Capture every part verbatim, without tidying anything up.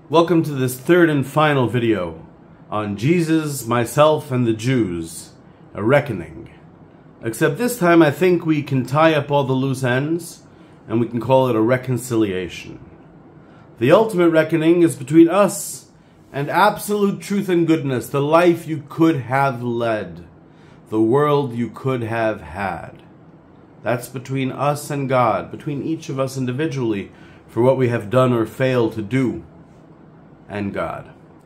Welcome to this third and final video on Jesus, myself, and the Jews, a reckoning. Except this time I think we can tie up all the loose ends and we can call it a reconciliation. The ultimate reckoning is between us and absolute truth and goodness, the life you could have led, the world you could have had. That's between us and God, between each of us individually for what we have done or failed to do, and God.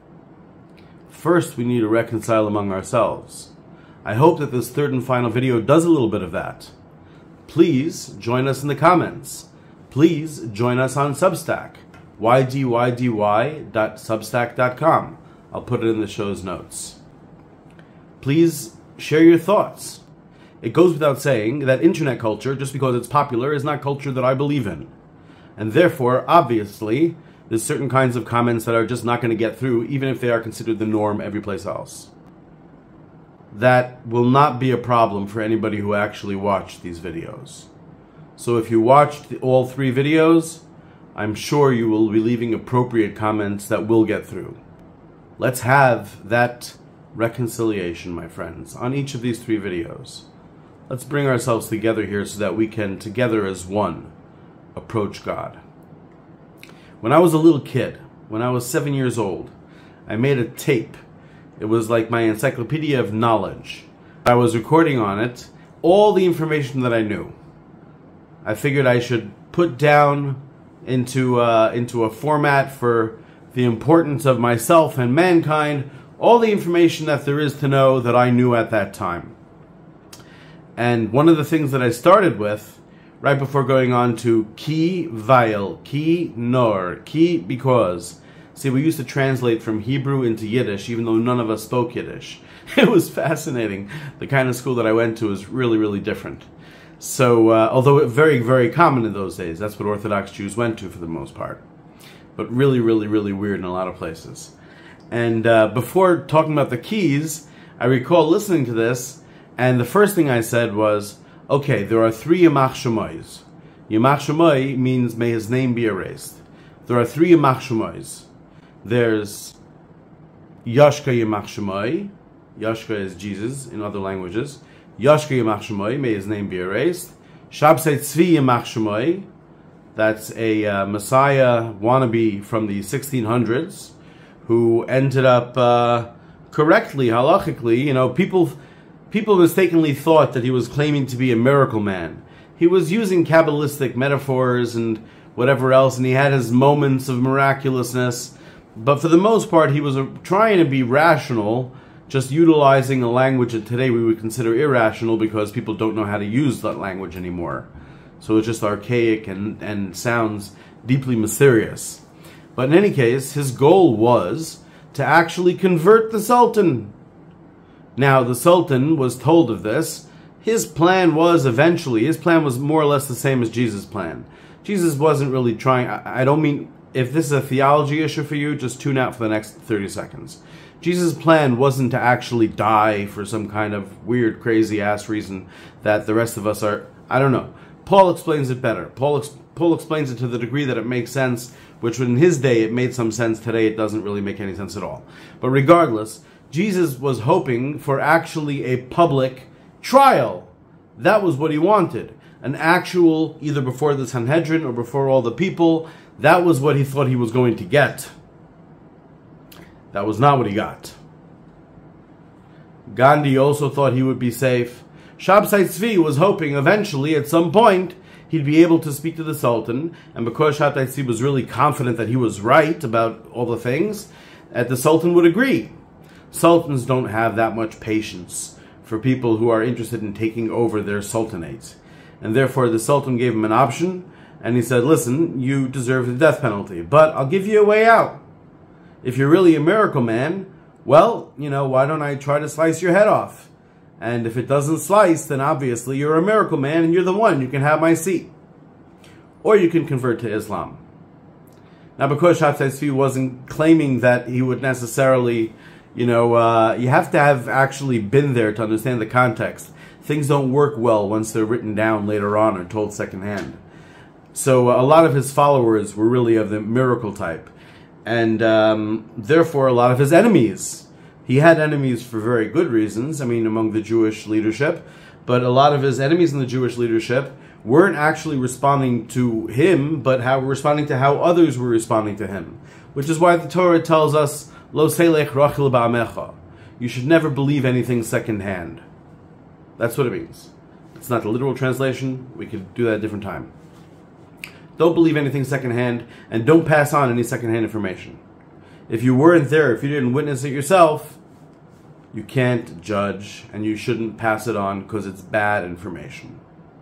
First, we need to reconcile among ourselves. I hope that this third and final video does a little bit of that. Please join us in the comments. Please join us on Substack, y d y d y dot substack dot com. I'll put it in the show's notes. Please share your thoughts. It goes without saying that internet culture, just because it's popular, is not culture that I believe in. And therefore, obviously, there's certain kinds of comments that are just not going to get through, even if they are considered the norm every place else. That will not be a problem for anybody who actually watched these videos. So if you watched all three videos, I'm sure you will be leaving appropriate comments that will get through. Let's have that reconciliation, my friends, on each of these three videos. Let's bring ourselves together here so that we can, together as one, approach God. When I was a little kid, when I was seven years old, I made a tape. It was like my encyclopedia of knowledge. I was recording on it all the information that I knew. I figured I should put down into, uh, into a format for the importance of myself and mankind all the information that there is to know that I knew at that time. And one of the things that I started with, right before going on to ki weil, ki nor, ki because. See, we used to translate from Hebrew into Yiddish, even though none of us spoke Yiddish. It was fascinating. The kind of school that I went to was really, really different. So, uh, although it very, very common in those days, that's what Orthodox Jews went to for the most part. But really, really, really weird in a lot of places. And uh, before talking about the keys, I recall listening to this, and the first thing I said was, okay, there are three Yamach Shemois. Yamach Shemoi means may his name be erased. There are three Yamach Shemois. There's Yashka Yamach Shemoi. Yashka is Jesus in other languages. Yashka Yamach Shemoi, may his name be erased. Shabsei Tzvi Yamach Shemoi. That's a uh, Messiah wannabe from the sixteen hundreds who ended up uh, correctly, halachically, you know, people... People mistakenly thought that he was claiming to be a miracle man. He was using Kabbalistic metaphors and whatever else, and he had his moments of miraculousness. But for the most part, he was trying to be rational, just utilizing a language that today we would consider irrational because people don't know how to use that language anymore. So it's just archaic and, and sounds deeply mysterious. But in any case, his goal was to actually convert the Sultan. Now, the Sultan was told of this. His plan was eventually, his plan was more or less the same as Jesus' plan. Jesus wasn't really trying, I, I don't mean, if this is a theology issue for you, just tune out for the next thirty seconds. Jesus' plan wasn't to actually die for some kind of weird, crazy-ass reason that the rest of us are, I don't know. Paul explains it better. Paul, ex, Paul explains it to the degree that it makes sense, which in his day it made some sense. Today it doesn't really make any sense at all. But regardless, Jesus was hoping for actually a public trial. That was what he wanted. An actual, either before the Sanhedrin or before all the people, that was what he thought he was going to get. That was not what he got. Gandhi also thought he would be safe. Shabsai Tzvi was hoping eventually, at some point, he'd be able to speak to the Sultan, and because Shabsai Tzvi was really confident that he was right about all the things, that the Sultan would agree. Sultans don't have that much patience for people who are interested in taking over their sultanates. And therefore the Sultan gave him an option, and he said, listen, you deserve the death penalty, but I'll give you a way out. If you're really a miracle man, well, you know, why don't I try to slice your head off? And if it doesn't slice, then obviously you're a miracle man and you're the one. You can have my seat. Or you can convert to Islam. Now, because Shabsai Tzvi wasn't claiming that he would necessarily... You know, uh, you have to have actually been there to understand the context. Things don't work well once they're written down later on or told secondhand. So uh, a lot of his followers were really of the miracle type. And um, therefore, a lot of his enemies, he had enemies for very good reasons, I mean, among the Jewish leadership, but a lot of his enemies in the Jewish leadership weren't actually responding to him, but how responding to how others were responding to him. Which is why the Torah tells us, Lo selech rachil ba'amecha. You should never believe anything secondhand. That's what it means. It's not the literal translation. We could do that at a different time. Don't believe anything secondhand, and don't pass on any secondhand information. If you weren't there, if you didn't witness it yourself, you can't judge, and you shouldn't pass it on because it's bad information.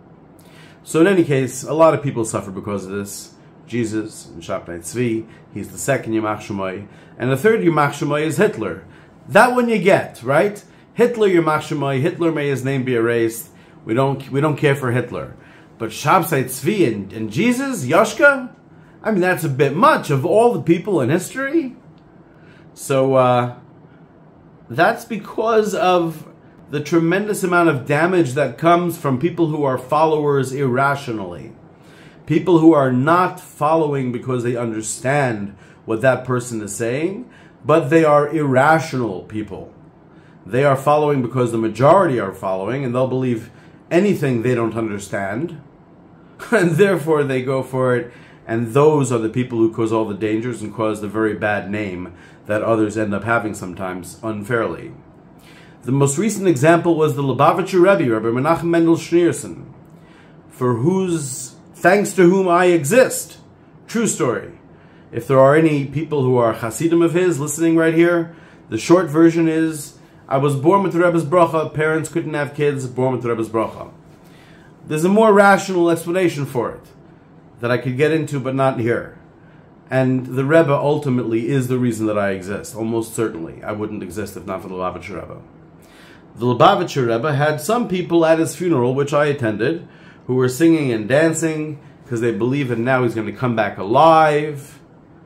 So in any case, a lot of people suffer because of this. Jesus, and Shabtai Tzvi, he's the second Yamach Shemai, and the third Yamach Shemai is Hitler. That one you get, right? Hitler Yamach Shemai, Hitler, may his name be erased. We don't, we don't care for Hitler. But Shabtai Tzvi and, and Jesus, Yoshka, I mean, that's a bit much of all the people in history. So, uh, that's because of the tremendous amount of damage that comes from people who are followers irrationally. People who are not following because they understand what that person is saying, but they are irrational people. They are following because the majority are following, and they'll believe anything they don't understand, and therefore they go for it, and those are the people who cause all the dangers and cause the very bad name that others end up having sometimes unfairly. The most recent example was the Lubavitcher Rebbe, Rabbi Menachem Mendel Schneerson, for whose, thanks to whom I exist. True story. If there are any people who are Hasidim of his listening right here, the short version is, I was born with the Rebbe's bracha, parents couldn't have kids, born with the Rebbe's bracha. There's a more rational explanation for it that I could get into, but not here. And the Rebbe ultimately is the reason that I exist, almost certainly. I wouldn't exist if not for the Lubavitcher Rebbe. The Lubavitcher Rebbe had some people at his funeral, which I attended, who were singing and dancing because they believe that now he's going to come back alive.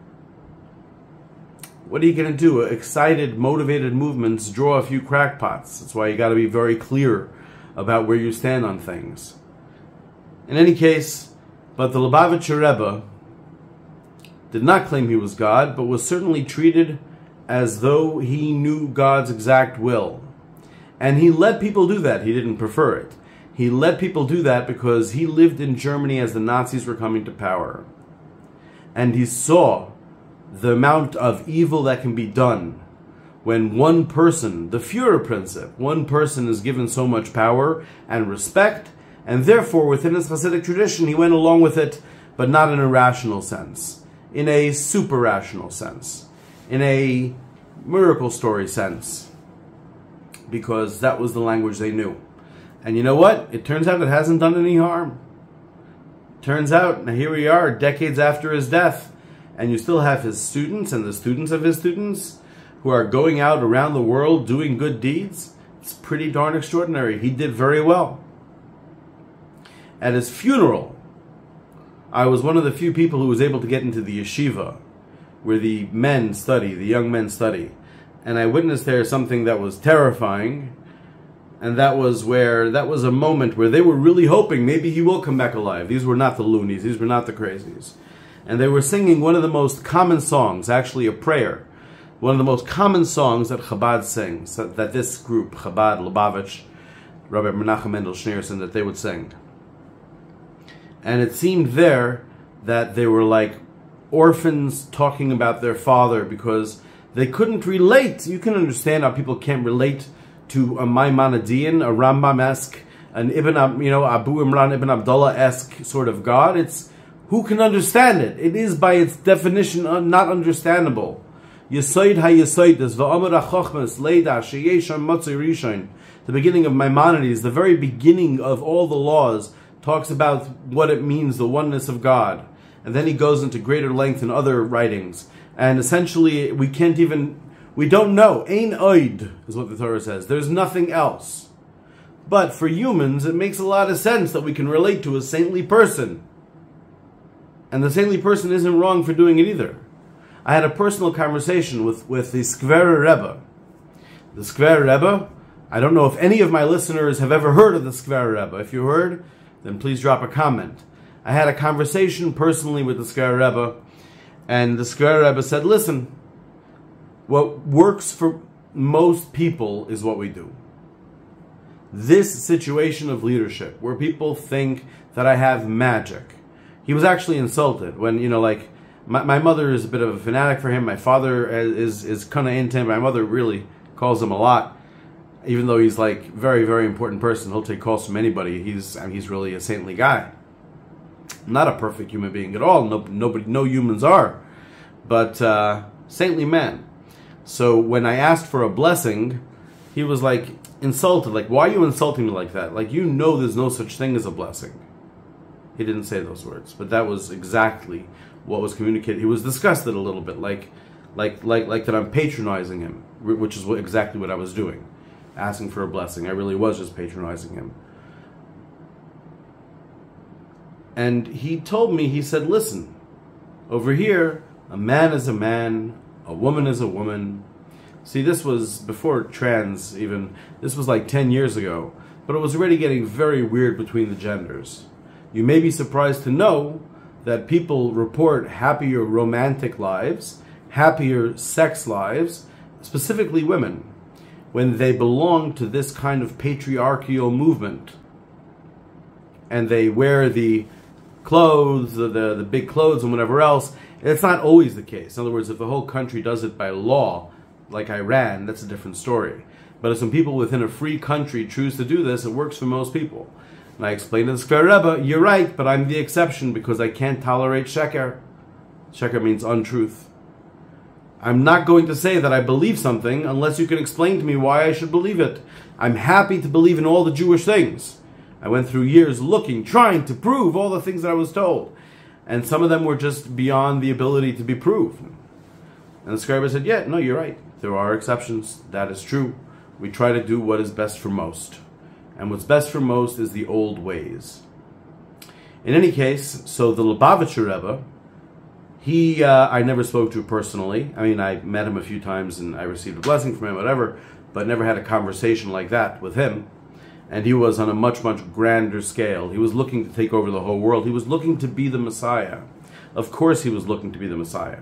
What are you going to do? Excited, motivated movements draw a few crackpots. That's why you got to be very clear about where you stand on things. In any case, but the Lubavitcher Rebbe did not claim he was God, but was certainly treated as though he knew God's exact will. And he let people do that. He didn't prefer it. He let people do that because he lived in Germany as the Nazis were coming to power. And he saw the amount of evil that can be done when one person, the Führer principle, one person is given so much power and respect, and therefore within his Hasidic tradition he went along with it, but not in a rational sense, in a super-rational sense, in a miracle story sense, because that was the language they knew. And you know what? It turns out it hasn't done any harm. Turns out, now here we are, decades after his death, and you still have his students and the students of his students who are going out around the world doing good deeds. It's pretty darn extraordinary. He did very well. At his funeral, I was one of the few people who was able to get into the yeshiva, where the men study, the young men study. And I witnessed there something that was terrifying, and that was where, that was a moment where they were really hoping maybe he will come back alive. These were not the loonies, these were not the crazies. And they were singing one of the most common songs, actually a prayer, one of the most common songs that Chabad sings, that, that this group, Chabad, Lubavitch, Rabbi Menachem Mendel Schneerson, that they would sing. And it seemed there that they were like orphans talking about their father because they couldn't relate. You can understand how people can't relate to a Maimonidean, a Rambam-esque, an Ibn, you know, Abu Imran Ibn Abdullah-esque sort of God. It's, who can understand it? It is by its definition not understandable. Yesoid ha-yesoides, v'amar ha-chochmas, leida, sheyesham motzei rishon. The beginning of Maimonides, the very beginning of all the laws, talks about what it means, the oneness of God. And then he goes into greater length in other writings. And essentially, we can't even, we don't know. Ein oid is what the Torah says. There's nothing else. But for humans, it makes a lot of sense that we can relate to a saintly person. And the saintly person isn't wrong for doing it either. I had a personal conversation with, with the Skverer Rebbe. The Skverer Rebbe, I don't know if any of my listeners have ever heard of the Skverer Rebbe. If you heard, then please drop a comment. I had a conversation personally with the Skverer Rebbe, And the Square Rebbe said, listen, what works for most people is what we do. This situation of leadership, where people think that I have magic. He was actually insulted when, you know, like, my, my mother is a bit of a fanatic for him. My father is, is kind of into him. My mother really calls him a lot. Even though he's like very, very important person. He'll take calls from anybody. He's, I mean, he's really a saintly guy. Not a perfect human being at all. No, nobody, no humans are. But uh, saintly man. So when I asked for a blessing, he was like insulted. Like, why are you insulting me like that? Like, you know there's no such thing as a blessing. He didn't say those words. But that was exactly what was communicated. He was disgusted a little bit. Like, like, like, like that I'm patronizing him. Which is what, exactly what I was doing. Asking for a blessing. I really was just patronizing him. And he told me, he said, listen, over here, a man is a man, a woman is a woman. See, this was before trans even, this was like ten years ago, but it was already getting very weird between the genders. You may be surprised to know that people report happier romantic lives, happier sex lives, specifically women, when they belong to this kind of patriarchal movement. And they wear the clothes, the, the, the big clothes and whatever else. It's not always the case. In other words, if the whole country does it by law, like Iran, that's a different story. But if some people within a free country choose to do this, it works for most people. And I explained to the Square Rebbe, you're right, but I'm the exception because I can't tolerate sheker. Sheker means untruth. I'm not going to say that I believe something unless you can explain to me why I should believe it. I'm happy to believe in all the Jewish things. I went through years looking, trying to prove all the things that I was told. And some of them were just beyond the ability to be proved. And the Square Rebbe said, yeah, no, you're right. There are exceptions. That is true. We try to do what is best for most. And what's best for most is the old ways. In any case, so the Lubavitcher Rebbe, He, uh, I never spoke to personally. I mean, I met him a few times and I received a blessing from him, whatever, but never had a conversation like that with him. And he was on a much, much grander scale. He was looking to take over the whole world. He was looking to be the Messiah. Of course he was looking to be the Messiah.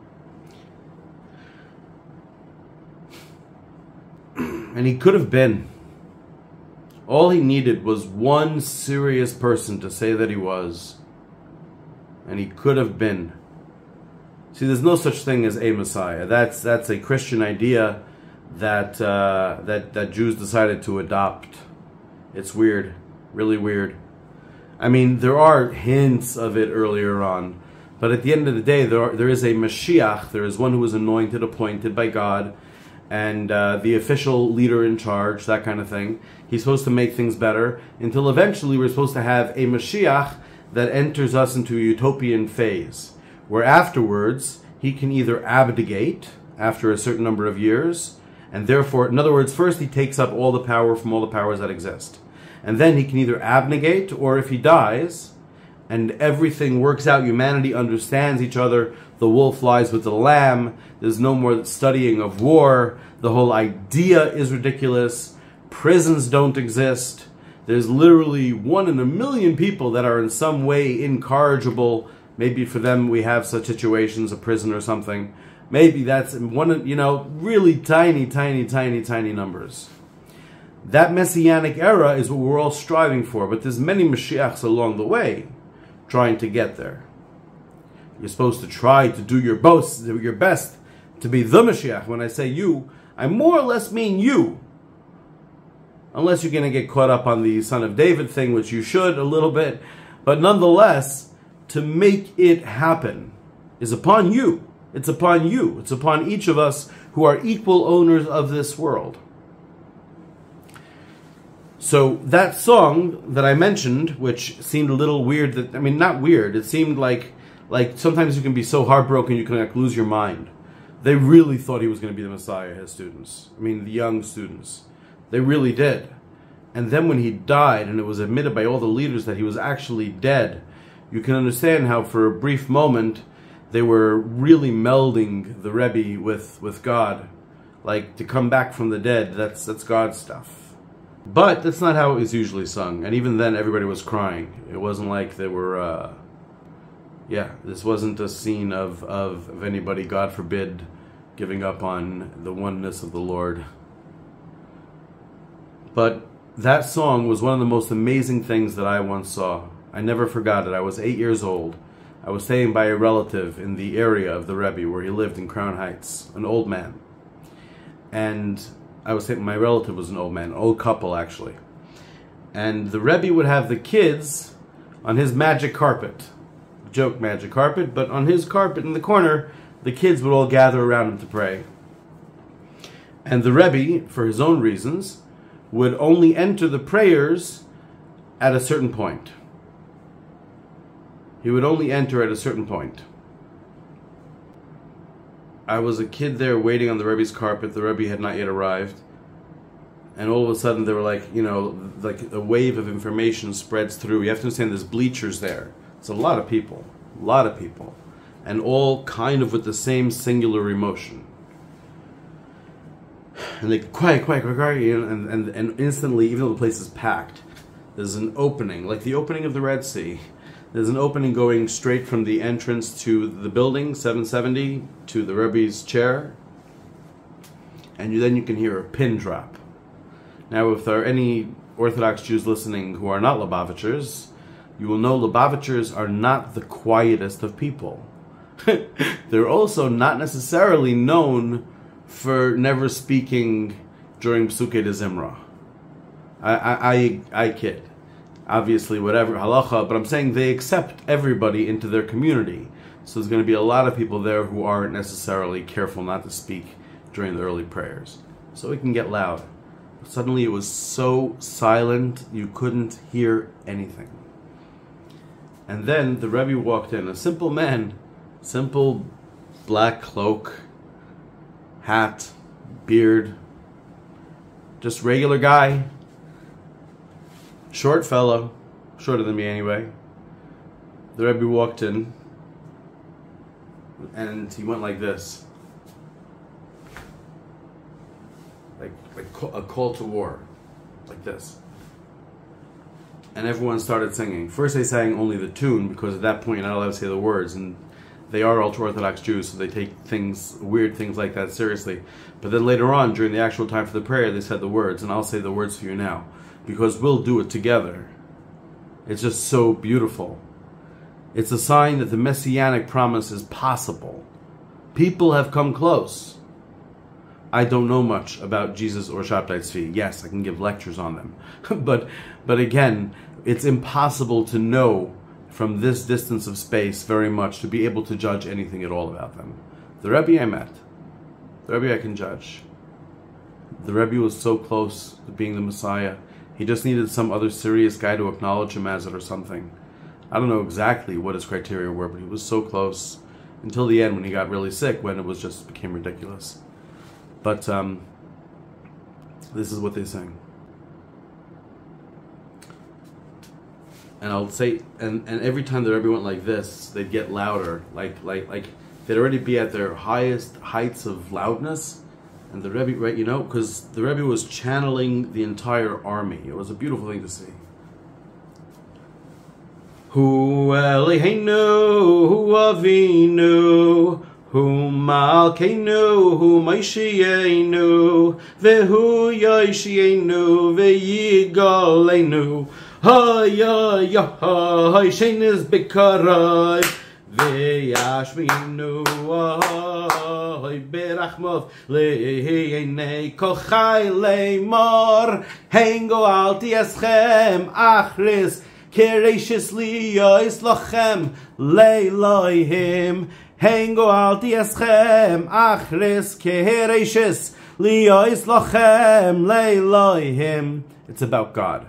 And he could have been. All he needed was one serious person to say that he was. And he could have been. See, there's no such thing as a Messiah. That's that's a Christian idea that uh, that that Jews decided to adopt. It's weird, really weird. I mean, there are hints of it earlier on, but at the end of the day, there are, there is a Mashiach. There is one who is anointed, appointed by God, and uh, the official leader in charge, that kind of thing. He's supposed to make things better until eventually we're supposed to have a Mashiach that enters us into a utopian phase, where afterwards he can either abdicate after a certain number of years, and therefore, in other words, first he takes up all the power from all the powers that exist. And then he can either abnegate, or if he dies, and everything works out, humanity understands each other, the wolf lies with the lamb, there's no more studying of war, the whole idea is ridiculous, prisons don't exist, there's literally one in a million people that are in some way incorrigible. Maybe for them we have such situations, a prison or something. Maybe that's one, you know, really tiny, tiny, tiny, tiny numbers. That Messianic era is what we're all striving for, but there's many Mashiachs along the way trying to get there. You're supposed to try to do your best, your best to be the Mashiach. When I say you, I more or less mean you. Unless you're going to get caught up on the Son of David thing, which you should a little bit. But nonetheless, to make it happen is upon you. It's upon you. It's upon each of us who are equal owners of this world. So that song that I mentioned, which seemed a little weird, that I mean, not weird, it seemed like, like sometimes you can be so heartbroken you can like lose your mind. They really thought he was going to be the Messiah, his students. I mean, the young students. They really did. And then when he died, and it was admitted by all the leaders that he was actually dead, you can understand how for a brief moment they were really melding the Rebbe with, with God. Like, to come back from the dead, that's, that's God's stuff. But that's not how it was usually sung. And even then, everybody was crying. It wasn't like they were, uh, Yeah, this wasn't a scene of, of, of anybody, God forbid, giving up on the oneness of the Lord. But that song was one of the most amazing things that I once saw. I never forgot it. I was eight years old. I was staying by a relative in the area of the Rebbe where he lived in Crown Heights, an old man. And I was saying my relative was an old man, an old couple actually. And the Rebbe would have the kids on his magic carpet. Joke magic carpet, but on his carpet in the corner, the kids would all gather around him to pray. And the Rebbe, for his own reasons, would only enter the prayers at a certain point. He would only enter at a certain point. I was a kid there waiting on the Rebbe's carpet. The Rebbe had not yet arrived. And all of a sudden they were like, you know, like a wave of information spreads through. You have to understand there's bleachers there. It's a lot of people, a lot of people, and all kind of with the same singular emotion. And they quiet, quiet, quiet, quiet, you know, and, and, and instantly, even though the place is packed, there's an opening, like the opening of the Red Sea. There's an opening going straight from the entrance to the building, seven seventy, to the Rebbe's chair, and you, then you can hear a pin drop. Now, if there are any Orthodox Jews listening who are not Lubavitchers, you will know Lubavitchers are not the quietest of people. They're also not necessarily known for never speaking during Psukei de Zimra. I, I, I, I kid. Obviously, whatever, halacha, but I'm saying they accept everybody into their community. So there's going to be a lot of people there who aren't necessarily careful not to speak during the early prayers. So it can get loud. Suddenly it was so silent, you couldn't hear anything. And then the Rebbe walked in, a simple man, simple black cloak, hat, beard, just regular guy, short fellow, shorter than me anyway. The Rebbe walked in, and he went like this, like, like a call to war, like this. And everyone started singing. First they sang only the tune, because at that point you're not allowed to say the words, and they are ultra-Orthodox Jews, so they take things, weird things like that seriously. But then later on, during the actual time for the prayer, they said the words, and I'll say the words for you now, because we'll do it together. It's just so beautiful. It's a sign that the Messianic promise is possible. People have come close. I don't know much about Jesus or Shabtai Tzvi. Yes, I can give lectures on them. but but again, it's impossible to know from this distance of space very much to be able to judge anything at all about them. The Rebbe I met, the Rebbe I can judge. The Rebbe was so close to being the Messiah. He just needed some other serious guy to acknowledge him as it or something. I don't know exactly what his criteria were, but he was so close until the end when he got really sick, when it was just became ridiculous. But um, this is what they sang. And I'll say, and, and every time the Rebbe went like this, they'd get louder, like like like they'd already be at their highest heights of loudness. And the Rebbe, right, you know, because the Rebbe was channeling the entire army. It was a beautiful thing to see. Hu Eloheinu, Hu Avinu, Hu Malkeinu, Hu Moshienu, Vehu Yoshienu, Veyigalenu. Hay hay hay, shenis bekaray, veyashminu hay berachmov leheinei kochai leimor, hengo al tieschem achris kereishis liyos lochem leilohim, hengo al tieschem achris kereishis liyos lochem leilohim. It's about God.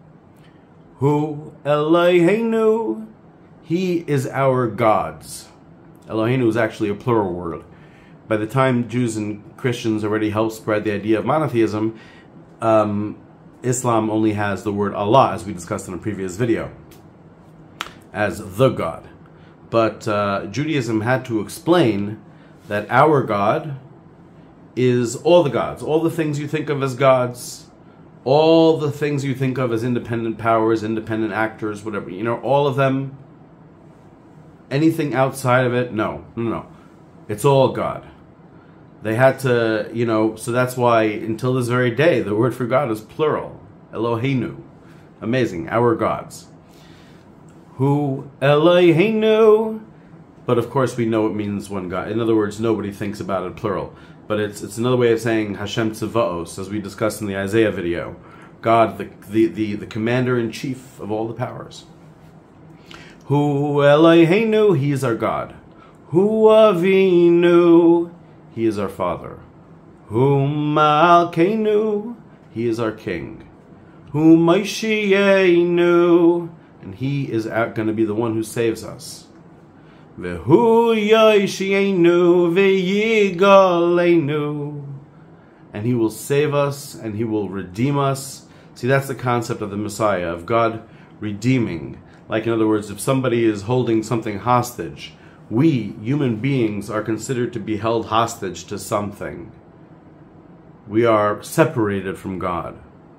Hu Eloheinu, He is our gods. Eloheinu is actually a plural word. By the time Jews and Christians already helped spread the idea of monotheism, um, Islam only has the word Allah, as we discussed in a previous video, as the God. But uh, Judaism had to explain that our God is all the gods, all the things you think of as gods, all the things you think of as independent powers, independent actors, whatever, you know, all of them anything outside of it, no, no, no. It's all God. They had to, you know, so that's why until this very day, the word for God is plural. Eloheinu. Amazing, our gods. Hu Eloheinu. But of course we know it means one God. In other words, nobody thinks about it plural. But it's it's another way of saying Hashem Tzavaos, as we discussed in the Isaiah video. God, the, the, the, the commander-in-chief of all the powers. Hu Eloheinu, he is our God. Hu Avinu, he is our Father. Hu Malkeinu, he is our King. Hu Moshienu, and he is going to be the one who saves us. Vehu Yoshienu V'Yigalenu, and he will save us and he will redeem us. See, that's the concept of the Messiah, of God redeeming. Like, in other words, if somebody is holding something hostage, we, human beings, are considered to be held hostage to something. We are separated from God.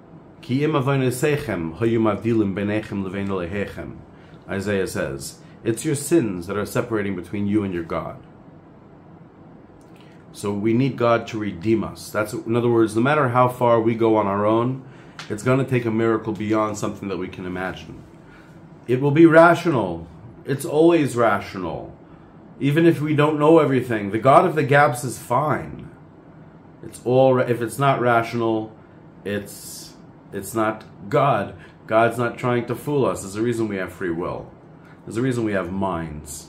Isaiah says, it's your sins that are separating between you and your God. So we need God to redeem us. That's, in other words, no matter how far we go on our own, it's going to take a miracle beyond something that we can imagine. It will be rational. It's always rational. Even if we don't know everything, the God of the gaps is fine. It's all, if it's not rational, it's it's not God. God's not trying to fool us. There's a reason we have free will. There's a reason we have minds.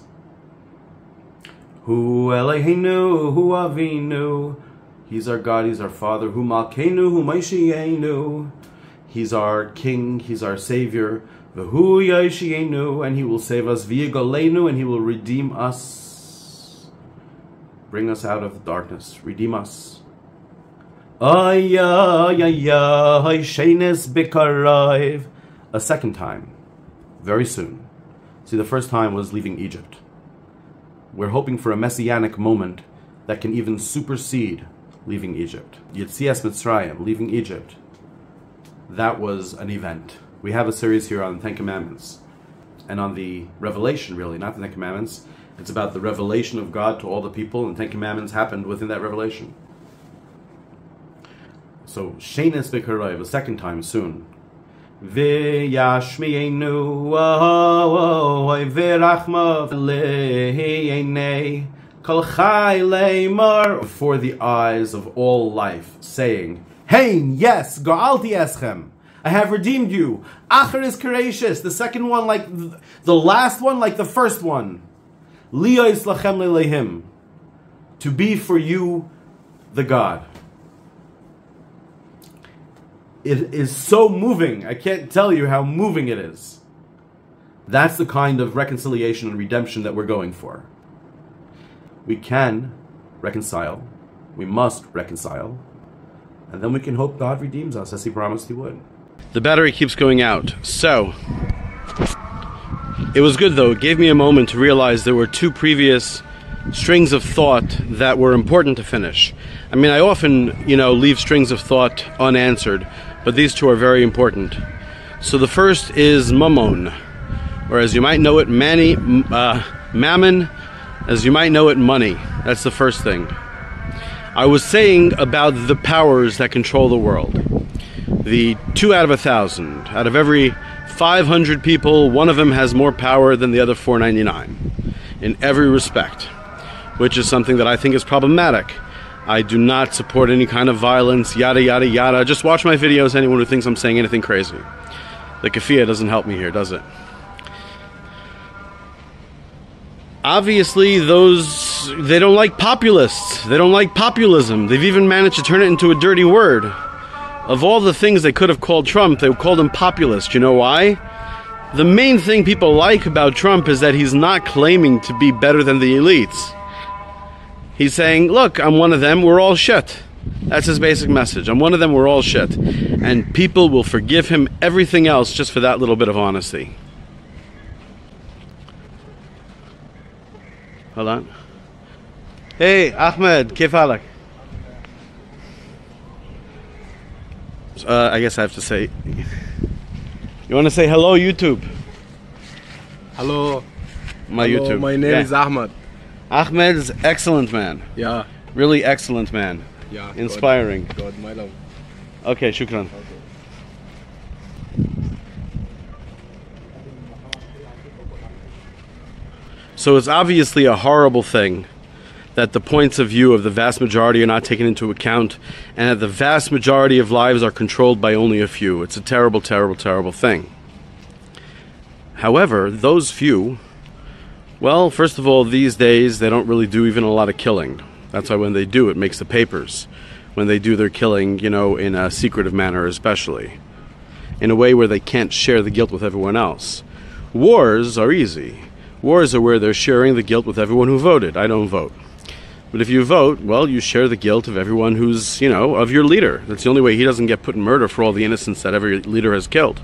Hu Eloheinu, Hu Avinu. He's our God, he's our Father. Hu Malkeinu, Hu Moshienu. He's our King, he's our Savior. V'hu Yoshienu, and he will save us. V'Yigalenu, and he will redeem us. Bring us out of the darkness. Redeem us. Ay, ay, ay, ay, shenes b'karayv. A second time. Very soon. See, the first time was leaving Egypt. We're hoping for a messianic moment that can even supersede leaving Egypt. Yetzias Mitzrayim, leaving Egypt. That was an event. We have a series here on the Ten Commandments. And on the revelation, really, not the Ten Commandments. It's about the revelation of God to all the people, and the Ten Commandments happened within that revelation. So, Shenes B'Karayv, a second time soon. V'yashmi'enu v'rachma le'hinei kol chai le'mar, before the eyes of all life, saying, Hein, yes, go'alti eschem, I have redeemed you. Acher is courageous, the second one like th the last one like the first one. Liyos lachem le'lehim, to be for you the God. It is so moving. I can't tell you how moving it is. That's the kind of reconciliation and redemption that we're going for. We can reconcile. We must reconcile. And then we can hope God redeems us as he promised he would. The battery keeps going out. So, it was good though. It gave me a moment to realize there were two previous strings of thought that were important to finish. I mean, I often, you know, leave strings of thought unanswered, but these two are very important. So the first is mammon, or as you might know it, mani, uh, mammon, as you might know it, money. That's the first thing. I was saying about the powers that control the world. The two out of a thousand. Out of every five hundred people, one of them has more power than the other four hundred ninety-nine. In every respect. Which is something that I think is problematic. I do not support any kind of violence, yada yada yada. Just watch my videos, anyone who thinks I'm saying anything crazy. The kafiyah doesn't help me here, does it? Obviously, those, they don't like populists. They don't like populism. They've even managed to turn it into a dirty word. Of all the things they could have called Trump, they called him populist. You know why? The main thing people like about Trump is that he's not claiming to be better than the elites. He's saying, look, I'm one of them, we're all shit. That's his basic message. I'm one of them, we're all shit. And people will forgive him everything else just for that little bit of honesty. Hold on. Hey, Ahmed, kif halak? Uh, I guess I have to say... You want to say hello, YouTube? Hello. my Hello, YouTube. My name yeah. is Ahmed. Ahmed is excellent man. Yeah. Really excellent man. Yeah. Inspiring. God, God, my love. Okay, shukran. Okay. So it's obviously a horrible thing that the points of view of the vast majority are not taken into account, and that the vast majority of lives are controlled by only a few. It's a terrible, terrible, terrible thing. However, those few, well, first of all, these days they don't really do even a lot of killing. That's why when they do, it makes the papers. When they do their killing, you know, in a secretive manner especially. In a way where they can't share the guilt with everyone else. Wars are easy. Wars are where they're sharing the guilt with everyone who voted. I don't vote. But if you vote, well, you share the guilt of everyone who's, you know, of your leader. That's the only way he doesn't get put in murder for all the innocents that every leader has killed.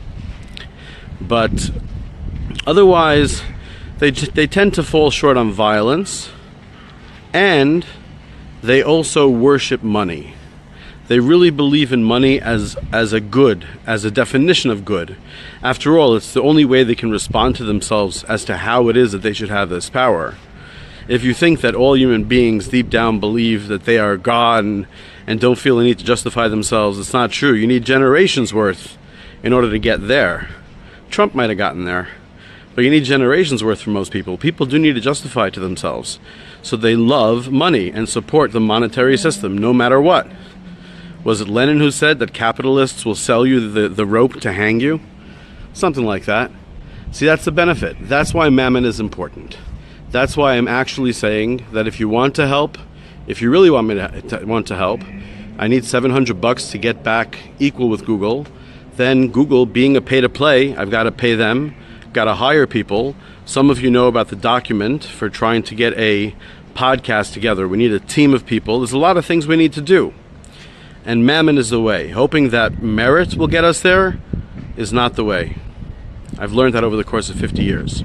But otherwise, they, they tend to fall short on violence, and they also worship money. They really believe in money as, as a good, as a definition of good. After all, it's the only way they can respond to themselves as to how it is that they should have this power. If you think that all human beings deep down believe that they are God and, and don't feel the need to justify themselves, it's not true. You need generations worth in order to get there. Trump might have gotten there, but you need generations worth for most people. People do need to justify to themselves. So they love money and support the monetary system no matter what. Was it Lenin who said that capitalists will sell you the, the rope to hang you? Something like that. See, that's the benefit. That's why mammon is important. That's why I'm actually saying that if you want to help, if you really want me to, to want to help, I need seven hundred bucks to get back equal with Google. Then Google, being a pay-to-play, I've got to pay them, got to hire people. Some of you know about the document for trying to get a podcast together. We need a team of people. There's a lot of things we need to do. And mammon is the way. Hoping that merit will get us there is not the way. I've learned that over the course of fifty years.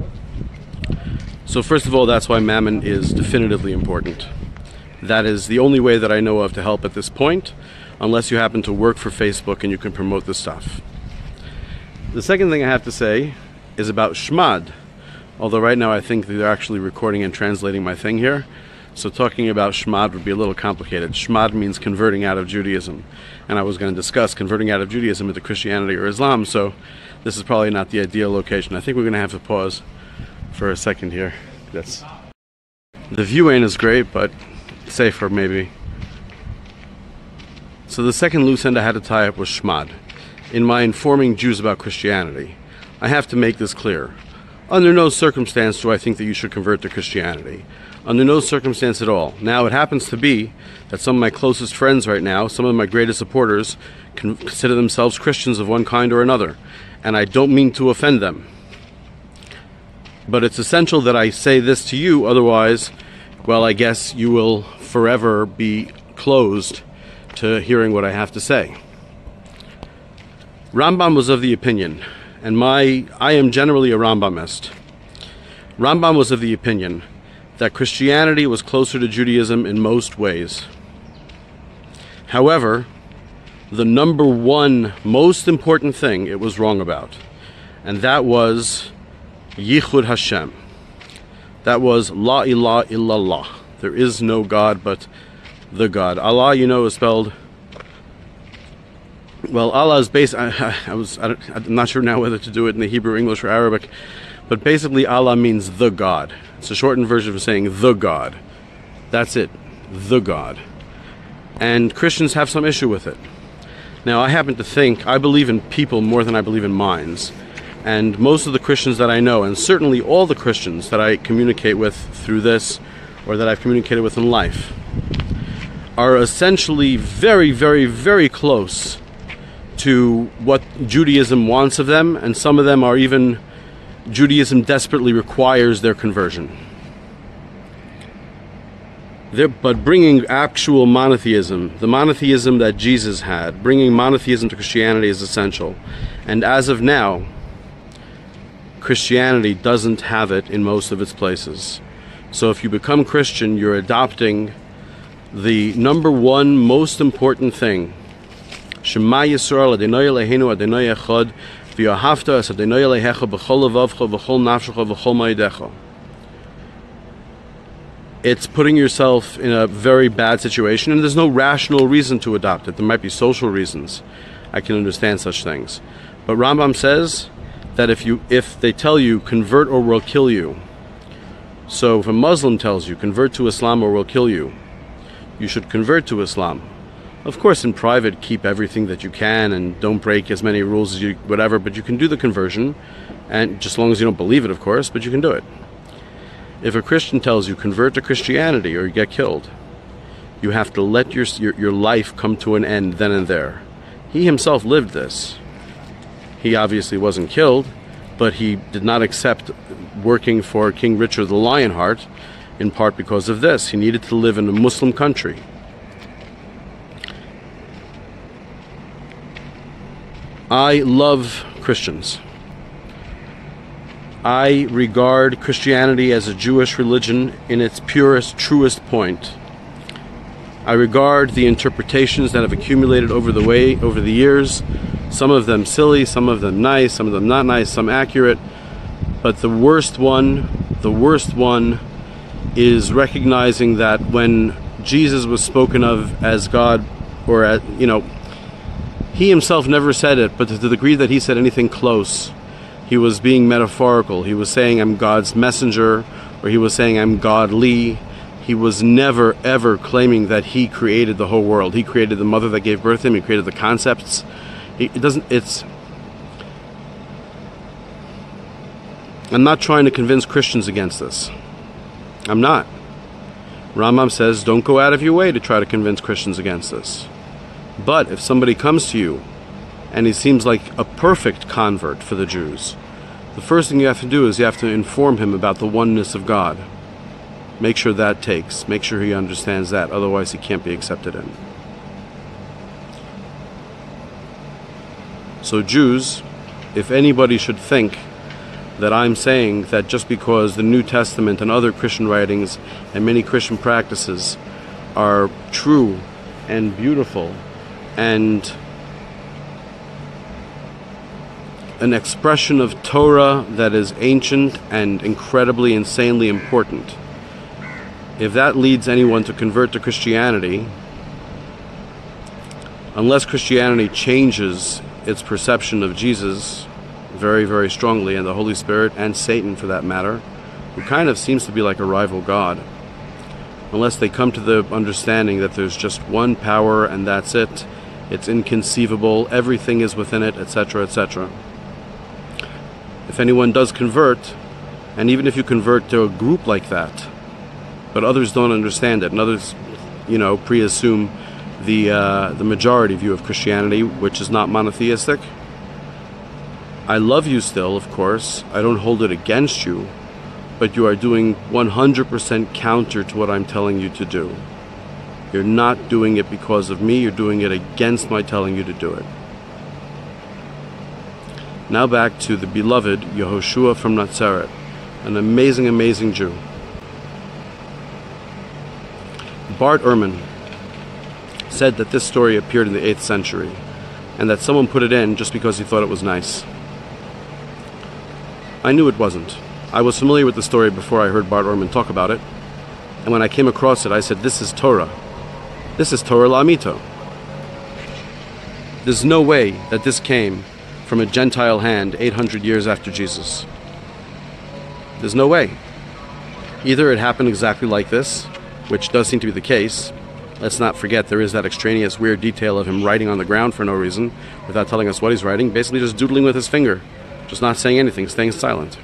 So first of all, that's why mammon is definitively important. That is the only way that I know of to help at this point, unless you happen to work for Facebook and you can promote the stuff. The second thing I have to say is about Shmad. Although right now I think they're actually recording and translating my thing here. So talking about Shmad would be a little complicated. Shmad means converting out of Judaism. And I was going to discuss converting out of Judaism into Christianity or Islam, so this is probably not the ideal location. I think we're going to have to pause for a second here. That's the view ain't as great, but safer maybe. So the second loose end I had to tie up was Shmad. In my informing Jews about Christianity, I have to make this clear. Under no circumstance do I think that you should convert to Christianity. Under no circumstance at all. Now, it happens to be that some of my closest friends right now, some of my greatest supporters, can consider themselves Christians of one kind or another. And I don't mean to offend them. But it's essential that I say this to you, otherwise, well, I guess you will forever be closed to hearing what I have to say. Rambam was of the opinion, and my I am generally a Rambamist. Rambam was of the opinion that Christianity was closer to Judaism in most ways. However, the number one most important thing it was wrong about, and that was Yichud Hashem. That was La ilaha illallah. There is no God but the God. Allah, you know, is spelled, well, Allah is based, I, I, I was, I I'm not sure now whether to do it in the Hebrew, English, or Arabic, but basically Allah means the God. It's a shortened version of saying the God. That's it, the God. And Christians have some issue with it. Now, I happen to think, I believe in people more than I believe in minds. And most of the Christians that I know, and certainly all the Christians that I communicate with through this, or that I've communicated with in life, are essentially very, very, very close to what Judaism wants of them, and some of them are even, Judaism desperately requires their conversion. They're, but bringing actual monotheism, the monotheism that Jesus had, bringing monotheism to Christianity is essential. And as of now, Christianity doesn't have it in most of its places. So if you become Christian, you're adopting the number one most important thing. Shema Yisrael Adonai Eloheinu Adonai Echad V'ahavta es Adonai Elohecha b'chol levavcha v'chol nafshecha v'chol ma'idecha. It's putting yourself in a very bad situation, and there's no rational reason to adopt it. There might be social reasons. I can understand such things. But Rambam says that if you if they tell you convert or we'll kill you, so if a Muslim tells you convert to Islam or we'll kill you, you should convert to Islam. Of course, in private, keep everything that you can and don't break as many rules as you whatever, but you can do the conversion, and just as long as you don't believe it, of course, but you can do it. If a Christian tells you convert to Christianity or you get killed, you have to let your, your your life come to an end then and there. He himself lived this. He obviously wasn't killed, but he did not accept working for King Richard the Lionheart, in part because of this. He needed to live in a Muslim country. I love Christians. I regard Christianity as a Jewish religion in its purest, truest point. I regard the interpretations that have accumulated over the way, over the years, some of them silly, some of them nice, some of them not nice, some accurate, but the worst one, the worst one is recognizing that when Jesus was spoken of as God, or as, you know, he himself never said it, but to the degree that he said anything close, he was being metaphorical. He was saying, I'm God's messenger, or he was saying, I'm godly. He was never, ever claiming that he created the whole world. He created the mother that gave birth to him. He created the concepts. He, it doesn't, it's... I'm not trying to convince Christians against this. I'm not. Rambam says, don't go out of your way to try to convince Christians against this. But if somebody comes to you, and he seems like a perfect convert for the Jews, the first thing you have to do is you have to inform him about the oneness of God. Make sure that takes. Make sure he understands that. Otherwise, he can't be accepted in. So Jews, if anybody should think that I'm saying that just because the New Testament and other Christian writings and many Christian practices are true and beautiful and an expression of Torah that is ancient and incredibly, insanely important, if that leads anyone to convert to Christianity, unless Christianity changes its perception of Jesus very, very strongly, and the Holy Spirit, and Satan for that matter, who kind of seems to be like a rival God, unless they come to the understanding that there's just one power and that's it, it's inconceivable, everything is within it, et cetera, et cetera. If anyone does convert, and even if you convert to a group like that, but others don't understand it, and others, you know, pre-assume the uh, the majority view of Christianity, which is not monotheistic, I love you still, of course. I don't hold it against you, but you are doing one hundred percent counter to what I'm telling you to do. You're not doing it because of me, you're doing it against my telling you to do it. Now back to the beloved Yehoshua from Nazareth, an amazing, amazing Jew. Bart Ehrman said that this story appeared in the eighth century, and that someone put it in just because he thought it was nice. I knew it wasn't. I was familiar with the story before I heard Bart Ehrman talk about it, and when I came across it, I said, this is Torah. This is Torah La'amito. There's no way that this came from a Gentile hand eight hundred years after Jesus. There's no way. Either it happened exactly like this, which does seem to be the case. Let's not forget there is that extraneous weird detail of him writing on the ground for no reason, without telling us what he's writing, basically just doodling with his finger, just not saying anything, staying silent.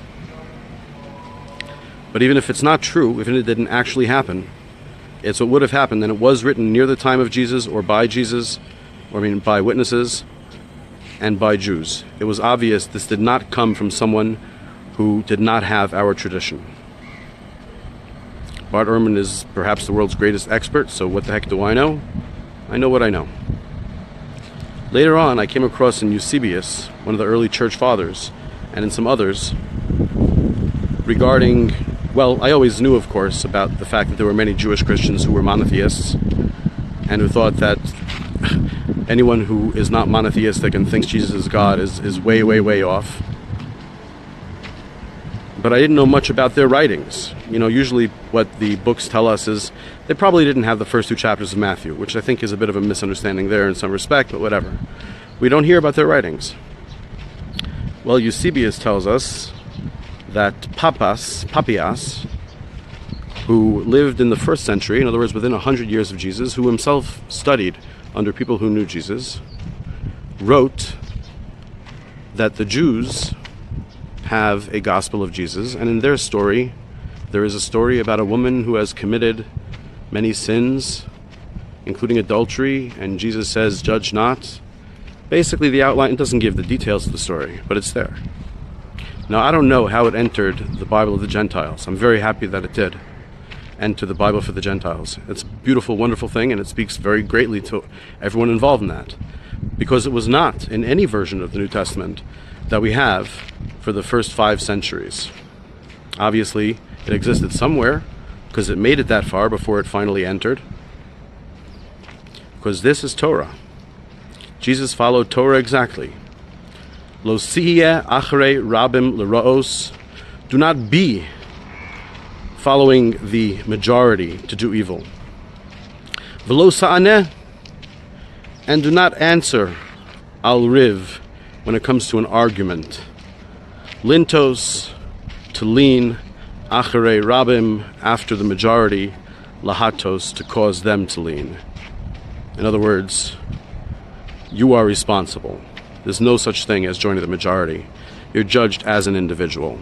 But even if it's not true, if it didn't actually happen, it's what would have happened, and it was written near the time of Jesus, or by Jesus, or I mean by witnesses, and by Jews. It was obvious this did not come from someone who did not have our tradition. Bart Ehrman is perhaps the world's greatest expert, so what the heck do I know? I know what I know. Later on, I came across in Eusebius, one of the early church fathers, and in some others, regarding, well, I always knew, of course, about the fact that there were many Jewish Christians who were monotheists, and who thought that anyone who is not monotheistic and thinks Jesus is God is, is way, way, way off. But I didn't know much about their writings. You know, usually what the books tell us is they probably didn't have the first two chapters of Matthew, which I think is a bit of a misunderstanding there in some respect, but whatever. We don't hear about their writings. Well, Eusebius tells us that Papas, Papias, who lived in the first century, in other words, within a hundred years of Jesus, who himself studied under people who knew Jesus, wrote that the Jews have a gospel of Jesus, and in their story, there is a story about a woman who has committed many sins, including adultery, and Jesus says, "Judge not." Basically, the outline, it doesn't give the details of the story, but it's there. Now, I don't know how it entered the Bible of the Gentiles. I'm very happy that it did enter the Bible for the Gentiles. It's a beautiful, wonderful thing, and it speaks very greatly to everyone involved in that, because it was not in any version of the New Testament that we have for the first five centuries. Obviously, it existed somewhere, because it made it that far before it finally entered, because this is Torah. Jesus followed Torah exactly. Lo sihye achrei rabim l'ra'os. Do not be following the majority to do evil. V'lo sa'aneh, and do not answer al riv when it comes to an argument. Lintos, to lean, achrei rabim, after the majority, lahatos, to cause them to lean. In other words, you are responsible. There's no such thing as joining the majority. You're judged as an individual.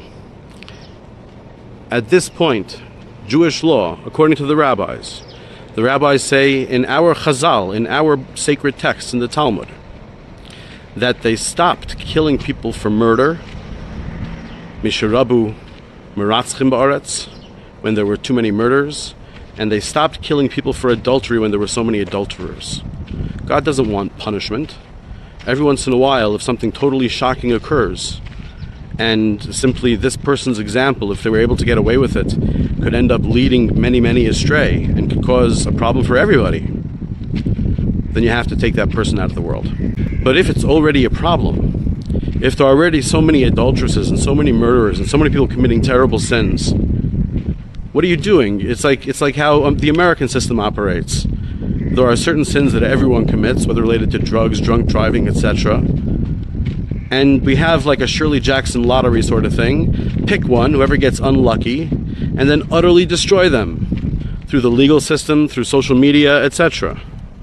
At this point, Jewish law, according to the rabbis, the rabbis say in our Chazal, in our sacred texts in the Talmud, that they stopped killing people for murder, Misharabu Meratzchim Ba'aretz, when there were too many murders, and they stopped killing people for adultery when there were so many adulterers. God doesn't want punishment. Every once in a while, if something totally shocking occurs, and simply this person's example, if they were able to get away with it, could end up leading many, many astray and could cause a problem for everybody, then you have to take that person out of the world. But if it's already a problem, if there are already so many adulteresses and so many murderers and so many people committing terrible sins, what are you doing? It's like it's like how um, the American system operates. There are certain sins that everyone commits, whether related to drugs, drunk driving, et cetera. And we have like a Shirley Jackson lottery sort of thing. Pick one, whoever gets unlucky, and then utterly destroy them through the legal system, through social media, et cetera.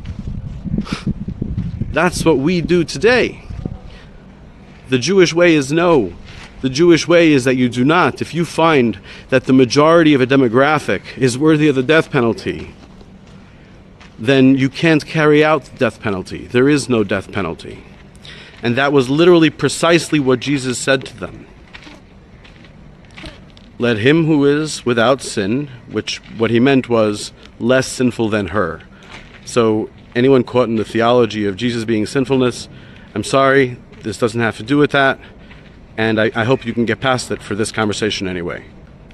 That's what we do today. The Jewish way is no. The Jewish way is that you do not. If you find that the majority of a demographic is worthy of the death penalty, then you can't carry out the death penalty. There is no death penalty. And that was literally precisely what Jesus said to them. Let him who is without sin, which what he meant was less sinful than her. So anyone caught in the theology of Jesus being sinfulness, I'm sorry, this doesn't have to do with that. And I, I hope you can get past it for this conversation anyway.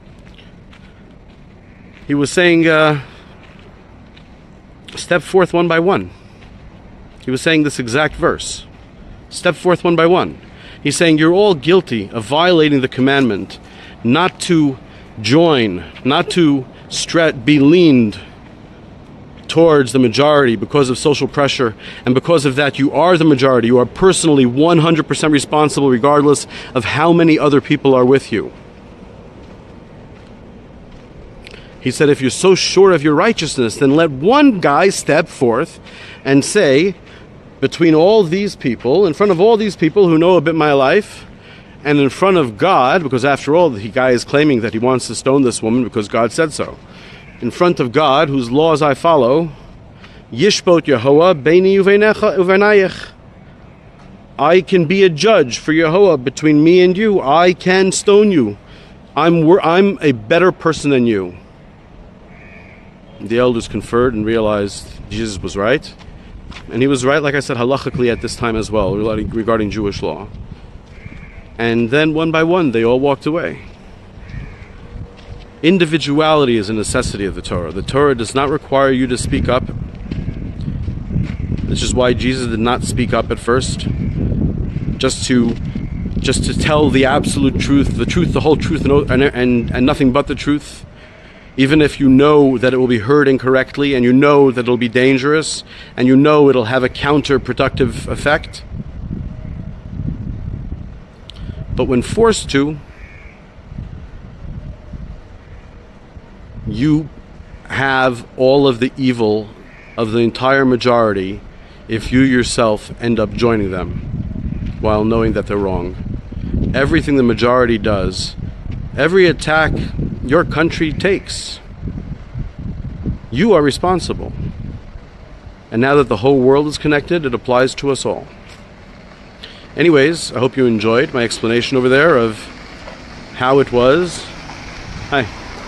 He was saying, uh, step forth one by one. He was saying this exact verse. Step forth one by one. He's saying you're all guilty of violating the commandment not to join, not to stre- be leaned towards the majority because of social pressure, and because of that you are the majority. You are personally one hundred percent responsible regardless of how many other people are with you. He said if you're so sure of your righteousness, then let one guy step forth and say, between all these people, in front of all these people who know a bit my life, and in front of God, because after all the guy is claiming that he wants to stone this woman because God said so, in front of God, whose laws I follow, Yishbot Yehovah beini uvenayich. I can be a judge for Yehovah between me and you. I can stone you. I'm I'm a better person than you. The elders conferred and realized Jesus was right. And he was right, like I said, halachically at this time as well, regarding Jewish law. And then one by one, they all walked away. Individuality is a necessity of the Torah. The Torah does not require you to speak up This is why Jesus did not speak up at first, just to just to tell the absolute truth, the truth, the whole truth, and, and, and nothing but the truth. Even if you know that it will be heard incorrectly, and you know that it'll be dangerous, and you know it'll have a counterproductive effect. But when forced to, you have all of the evil of the entire majority if you yourself end up joining them while knowing that they're wrong. Everything the majority does, every attack your country takes, you are responsible. And now that the whole world is connected, it applies to us all. Anyways, I hope you enjoyed my explanation over there of how it was. Hi.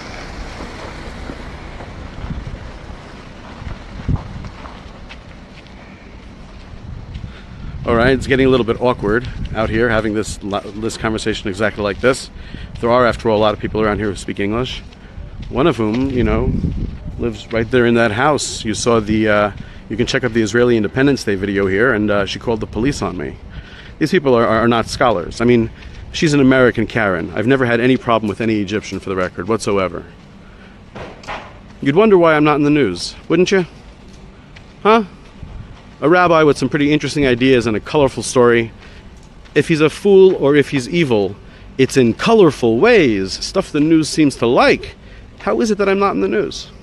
Alright, it's getting a little bit awkward out here having this this conversation exactly like this. There are, after all, a lot of people around here who speak English. One of whom, you know, lives right there in that house. You saw the, uh, you can check out the Israeli Independence Day video here, and uh, she called the police on me. These people are, are not scholars. I mean, she's an American Karen. I've never had any problem with any Egyptian, for the record, whatsoever. You'd wonder why I'm not in the news, wouldn't you? Huh? A rabbi with some pretty interesting ideas and a colorful story. If he's a fool or if he's evil, it's in colorful ways, stuff the news seems to like. How is it that I'm not in the news?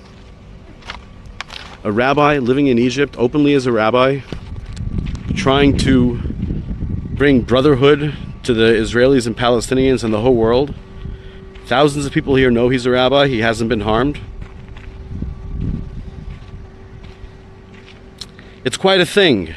A rabbi living in Egypt openly as a rabbi, trying to bring brotherhood to the Israelis and Palestinians and the whole world. Thousands of people here know he's a rabbi. He hasn't been harmed. It's quite a thing.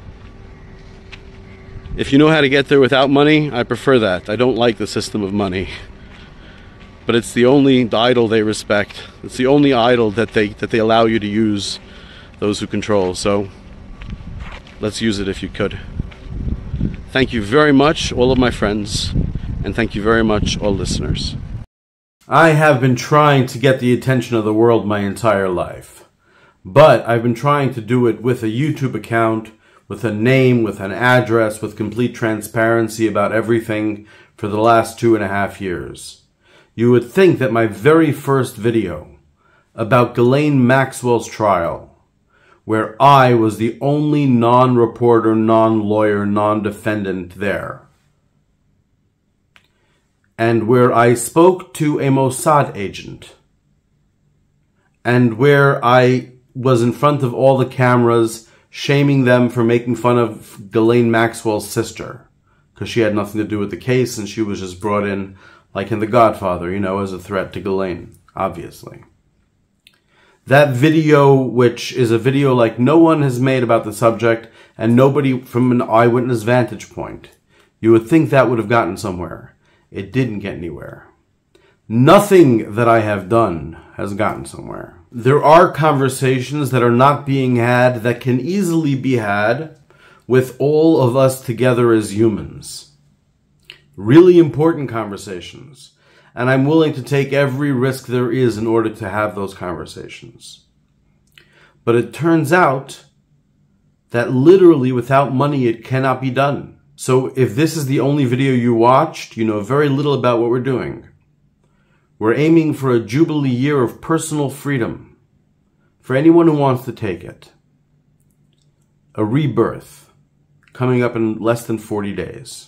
If you know how to get there without money, I prefer that. I don't like the system of money. But it's the only idol they respect. It's the only idol that they that they allow you to use, those who control. So let's use it if you could. Thank you very much, all of my friends, and thank you very much, all listeners. I have been trying to get the attention of the world my entire life. But I've been trying to do it with a YouTube account, with a name, with an address, with complete transparency about everything for the last two and a half years. You would think that my very first video about Ghislaine Maxwell's trial, where I was the only non-reporter, non-lawyer, non-defendant there, and where I spoke to a Mossad agent, and where I was in front of all the cameras shaming them for making fun of Ghislaine Maxwell's sister, because she had nothing to do with the case and she was just brought in, like in The Godfather, you know, as a threat to Ghislaine, obviously. That video, which is a video like no one has made about the subject and nobody from an eyewitness vantage point, you would think that would have gotten somewhere. It didn't get anywhere. Nothing that I have done has gotten somewhere. There are conversations that are not being had that can easily be had with all of us together as humans. Really important conversations. And I'm willing to take every risk there is in order to have those conversations. But it turns out that literally without money it cannot be done. So if this is the only video you watched, you know very little about what we're doing. We're aiming for a Jubilee year of personal freedom for anyone who wants to take it. A rebirth coming up in less than forty days.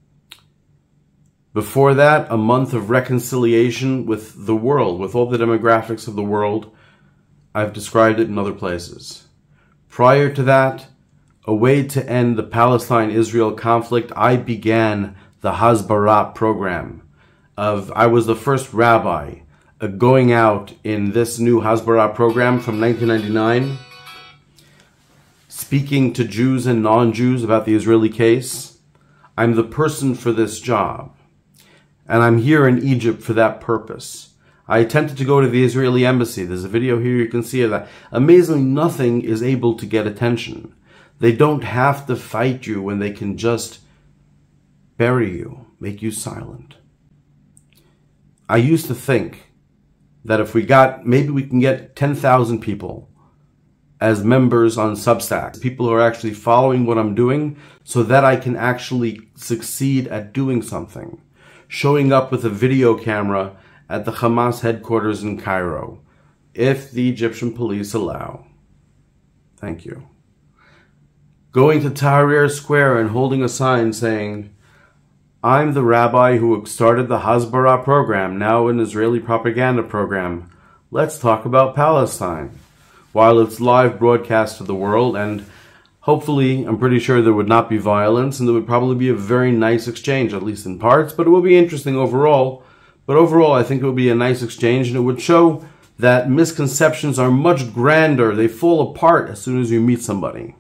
Before that, a month of reconciliation with the world, with all the demographics of the world. I've described it in other places. Prior to that, a way to end the Palestine-Israel conflict, I began the Hasbara program. Of I was the first rabbi uh, going out in this new Hasbara program from nineteen ninety-nine, speaking to Jews and non-Jews about the Israeli case. I'm the person for this job, and I'm here in Egypt for that purpose. I attempted to go to the Israeli embassy. There's a video here you can see of that. Amazingly, nothing is able to get attention. They don't have to fight you when they can just bury you, make you silent. I used to think that if we got, maybe we can get ten thousand people as members on Substack. People who are actually following what I'm doing so that I can actually succeed at doing something. Showing up with a video camera at the Hamas headquarters in Cairo, if the Egyptian police allow. Thank you. Going to Tahrir Square and holding a sign saying, I'm the rabbi who started the Hasbara program, now an Israeli propaganda program. Let's talk about Palestine. While it's live broadcast to the world, and hopefully, I'm pretty sure there would not be violence, and there would probably be a very nice exchange, at least in parts, but it will be interesting overall. But overall, I think it would be a nice exchange, and it would show that misconceptions are much grander. They fall apart as soon as you meet somebody.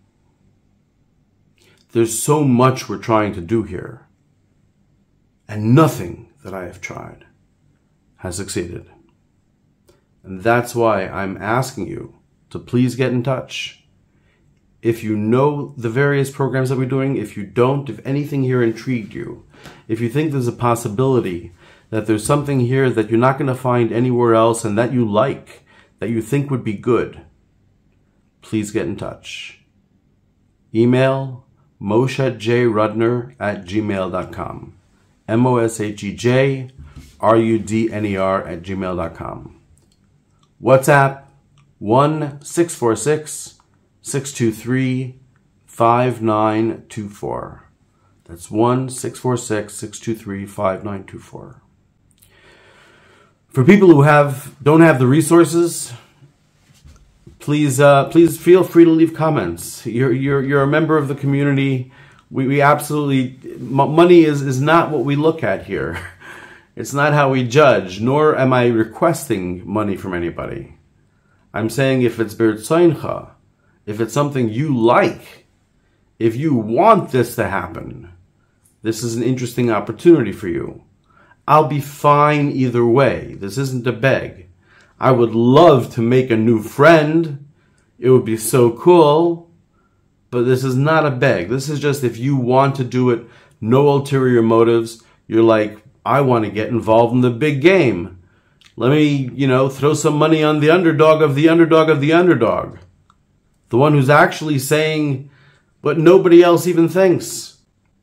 There's so much we're trying to do here, and nothing that I have tried has succeeded. And that's why I'm asking you to please get in touch. If you know the various programs that we're doing, if you don't, if anything here intrigued you, if you think there's a possibility that there's something here that you're not going to find anywhere else and that you like, that you think would be good, please get in touch. Email Moshe J. Rudner at gmail dot com. M O S H E J R U D N E R at gmail dot com. WhatsApp one six four six, six two three, five nine two four. That's one six four six, six two three, five nine two four. For people who have don't have the resources, please uh, please feel free to leave comments. You're you're you're a member of the community. We we absolutely money is is not what we look at here. It's not how we judge, nor am I requesting money from anybody. I'm saying if it's b'rtzoincha, if it's something you like, if you want this to happen, this is an interesting opportunity for you. I'll be fine either way. This isn't a beg. I would love to make a new friend. It would be so cool. But this is not a beg. This is just if you want to do it, no ulterior motives. You're like, I want to get involved in the big game. Let me, you know, throw some money on the underdog of the underdog of the underdog. The one who's actually saying what nobody else even thinks.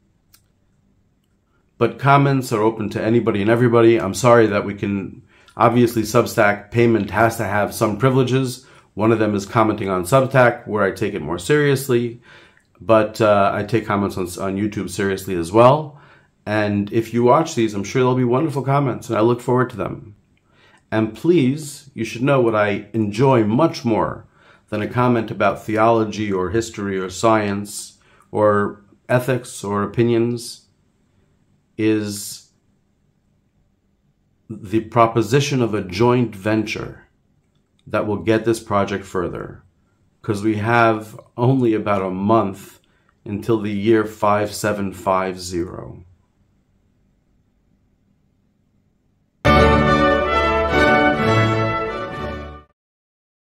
But comments are open to anybody and everybody. I'm sorry that we can, obviously Substack payment has to have some privileges. One of them is commenting on Substack, where I take it more seriously. But uh, I take comments on, on YouTube seriously as well. And if you watch these, I'm sure there'll be wonderful comments, and I look forward to them. And please, you should know what I enjoy much more than a comment about theology or history or science or ethics or opinions is the proposition of a joint venture that will get this project further. Because we have only about a month until the year five seven five zero.